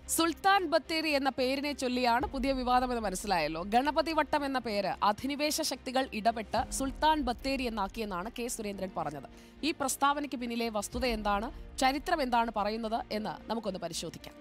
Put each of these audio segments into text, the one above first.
സുൽത്താൻ ബത്തേരി എന്ന പേരിനെ ചൊല്ലിയാണ് പുതിയ വിവാദമെന്ന് മനസ്സിലായല്ലോ. ഗണപതി വട്ടം എന്ന പേര് അധിനിവേശ ശക്തികൾ ഇടപെട്ട് സുൽത്താൻ ബത്തേരി എന്നാക്കിയെന്നാണ് കെ സുരേന്ദ്രൻ പറഞ്ഞത്. ഈ പ്രസ്താവനയ്ക്ക് പിന്നിലെ വസ്തുത എന്താണ്, ചരിത്രം എന്താണ് പറയുന്നത് എന്ന് നമുക്കൊന്ന് പരിശോധിക്കാം.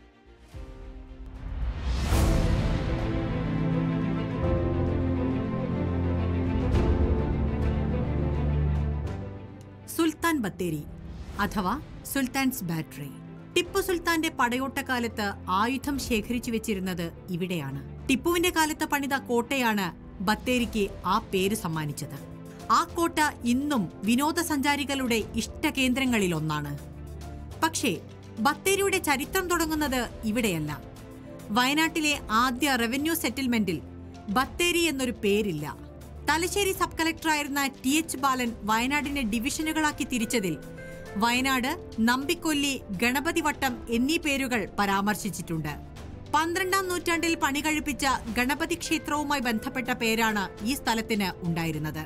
സുൽത്താൻ ബത്തേരി അഥവാ സുൽത്താൻസ് ബാറ്ററി. ടിപ്പു സുൽത്താന്റെ പടയോട്ടക്കാലത്ത് ആയുധം ശേഖരിച്ചു വെച്ചിരുന്നത് ഇവിടെയാണ്. ടിപ്പുവിന്റെ കാലത്ത് പണിത കോട്ടയാണ് ബത്തേരിക്ക് ആ പേര് സമ്മാനിച്ചത്. ആ കോട്ട ഇന്നും വിനോദസഞ്ചാരികളുടെ ഇഷ്ടകേന്ദ്രങ്ങളിലൊന്നാണ്. പക്ഷേ ബത്തേരിയുടെ ചരിത്രം തുടങ്ങുന്നത് ഇവിടെയല്ല. വയനാട്ടിലെ ആദ്യ റവന്യൂ സെറ്റിൽമെന്റിൽ ബത്തേരി എന്നൊരു പേരില്ല. തലശ്ശേരി സബ് കളക്ടറായിരുന്ന TH ബാലൻ വയനാടിനെ ഡിവിഷനുകളാക്കി തിരിച്ചതിൽ വയനാട്, നമ്പിക്കൊല്ലി, ഗണപതി വട്ടം എന്നീ പേരുകൾ പരാമർശിച്ചിട്ടുണ്ട്. 12ാം നൂറ്റാണ്ടിൽ പണി കഴിപ്പിച്ച ഗണപതി ക്ഷേത്രവുമായി ബന്ധപ്പെട്ട പേരാണ് ഈ സ്ഥലത്തിന് ഉണ്ടായിരുന്നത്.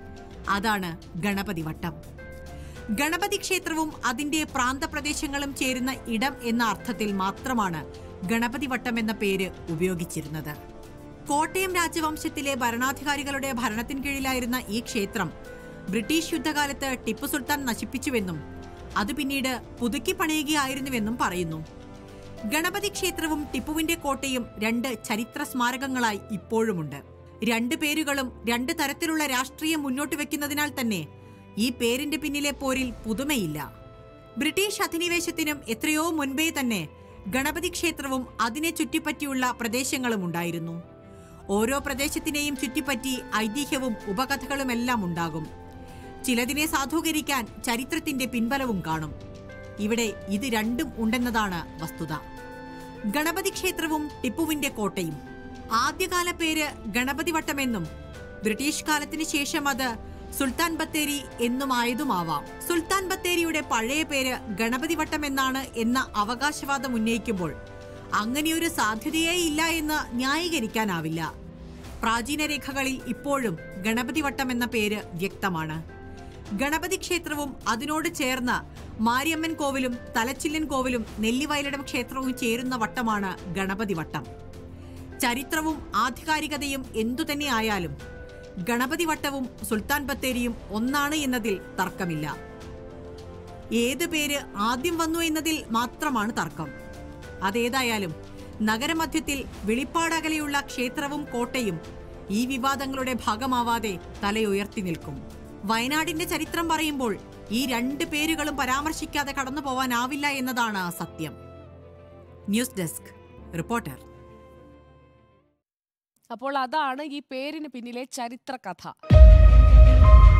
അതാണ് ഗണപതി വട്ടം. ഗണപതി ക്ഷേത്രവും അതിന്റെ പ്രാന്തപ്രദേശങ്ങളും ചേരുന്ന ഇടം എന്ന അർത്ഥത്തിൽ മാത്രമാണ് ഗണപതി വട്ടം എന്ന പേര് ഉപയോഗിച്ചിരുന്നത്. കോട്ടയം രാജവംശത്തിലെ ഭരണാധികാരികളുടെ ഭരണത്തിന് കീഴിലായിരുന്ന ഈ ക്ഷേത്രം ബ്രിട്ടീഷ് യുദ്ധകാലത്ത് ടിപ്പു സുൽത്താൻ നശിപ്പിച്ചുവെന്നും അത് പിന്നീട് പുതുക്കി പണിയുകയായിരുന്നുവെന്നും പറയുന്നു. ഗണപതി ക്ഷേത്രവും ടിപ്പുവിന്റെ കോട്ടയും രണ്ട് ചരിത്ര സ്മാരകങ്ങളായി ഇപ്പോഴുമുണ്ട്. രണ്ട് പേരുകളും രണ്ട് തരത്തിലുള്ള രാഷ്ട്രീയം മുന്നോട്ട് വെക്കുന്നതിനാൽ തന്നെ ഈ പേരിന്റെ പിന്നിലെ പോരിൽ പുതുമയില്ല. ബ്രിട്ടീഷ് അധിനിവേശത്തിനും എത്രയോ മുൻപേ തന്നെ ഗണപതി ക്ഷേത്രവും അതിനെ ചുറ്റിപ്പറ്റിയുള്ള പ്രദേശങ്ങളും ഉണ്ടായിരുന്നു. ഓരോ പ്രദേശത്തിനെയും ചുറ്റിപ്പറ്റി ഐതിഹ്യവും ഉപകഥകളുമെല്ലാം ഉണ്ടാകും. ചിലതിനെ സാധൂകരിക്കാൻ ചരിത്രത്തിന്റെ പിൻബലവും കാണും. ഇവിടെ ഇത് രണ്ടും ഉണ്ടെന്നതാണ് വസ്തുത. ഗണപതി ക്ഷേത്രവും ടിപ്പുവിന്റെ കോട്ടയും ആദ്യകാല പേര് ഗണപതി വട്ടമെന്നും ബ്രിട്ടീഷ് കാലത്തിന് ശേഷം അത് സുൽത്താൻ ബത്തേരി എന്നുമായതുമാവാം. സുൽത്താൻ ബത്തേരിയുടെ പഴയ പേര് ഗണപതി വട്ടം എന്നാണ് എന്ന അവകാശവാദം ഉന്നയിക്കുമ്പോൾ അങ്ങനെയൊരു സാധ്യതയേ ഇല്ല എന്ന് ന്യായീകരിക്കാനാവില്ല. പ്രാചീന രേഖകളിൽ ഇപ്പോഴും ഗണപതി വട്ടം എന്ന പേര് വ്യക്തമാണ്. ഗണപതി ക്ഷേത്രവും അതിനോട് ചേർന്ന മാരിയമ്മൻ കോവിലും തലച്ചില്ലൻ കോവിലും നെല്ലിവയലിടം ക്ഷേത്രവും ചേരുന്ന വട്ടമാണ് ഗണപതി വട്ടം. ചരിത്രവും ആധികാരികതയും എന്തുതന്നെ ആയാലും ഗണപതി വട്ടവും സുൽത്താൻ ബത്തേരിയും ഒന്നാണ് എന്നതിൽ തർക്കമില്ല. ഏത് പേര് ആദ്യം വന്നു എന്നതിൽ മാത്രമാണ് തർക്കം. അതേതായാലും നഗരമധ്യത്തിൽ വെളിപ്പാടകലെയുള്ള ക്ഷേത്രവും കോട്ടയും ഈ വിവാദങ്ങളുടെ ഭാഗമാവാതെ തലയുയർത്തി നിൽക്കും. വയനാടിന്റെ ചരിത്രം പറയുമ്പോൾ ഈ രണ്ട് പേരുകളും പരാമർശിക്കാതെ കടന്നു പോവാനാവില്ല എന്നതാണ് സത്യം. News desk, reporter. അപ്പോൾ അതാണ് ഈ പേരിന് പിന്നിലെ ചരിത്ര കഥ.